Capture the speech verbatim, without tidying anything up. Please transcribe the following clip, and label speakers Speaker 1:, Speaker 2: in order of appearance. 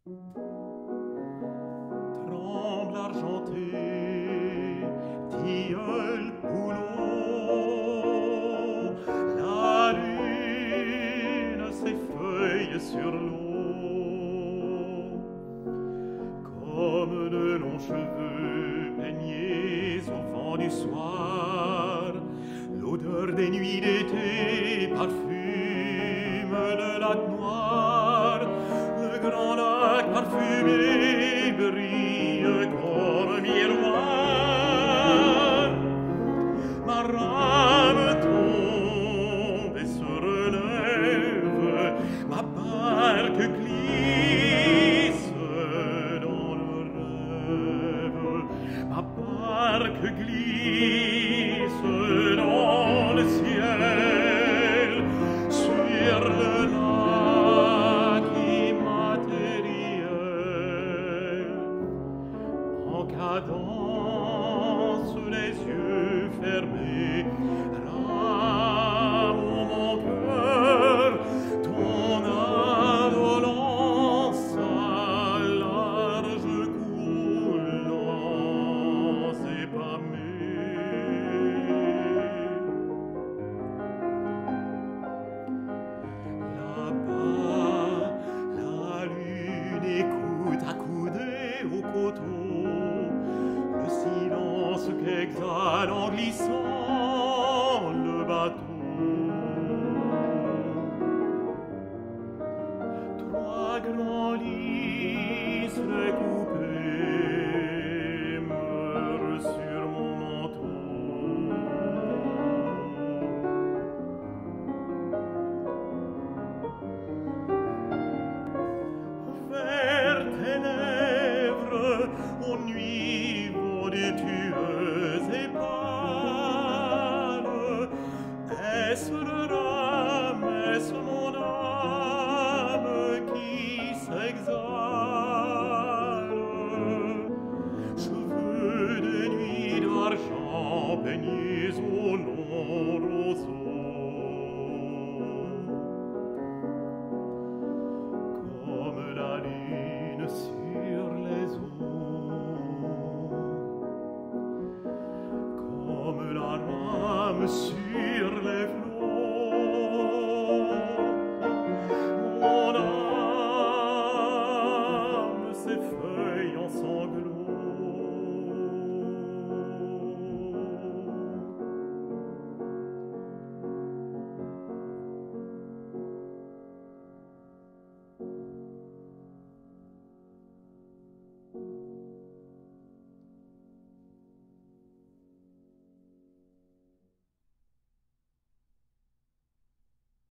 Speaker 1: Tremble argenté, tilleul bouleau, la lune s'effeuille sur l'eau. Comme de longs cheveux peignés au vent du soir, l'odeur des nuits d'été parfume le lac noir. Le grand lac parfumé brille comme un miroir. Ma rame tombe et se relève, ma barque glisse dans le rêve, ma barque glisse dans le ciel, sur le lac immatériel. En cadence, les yeux fermés, rame mon cœur, ton indolence à large coulance épamée. Là-bas, la lune écoute accoudée au coteau le silence qu'exhale en glissant le bateau. Trois grands lys découpés meurent sur mon manteau. Vers tes lèvres, ô nuit voluptueuse et pâle, est-ce le rame, est-ce mon âme qui s'exhale? Cheveux de nuit d'argent peignés au long roseau, comme la lune sur les eaux, comme la rame sur les flots. Mon âme s'effeuille en sanglots.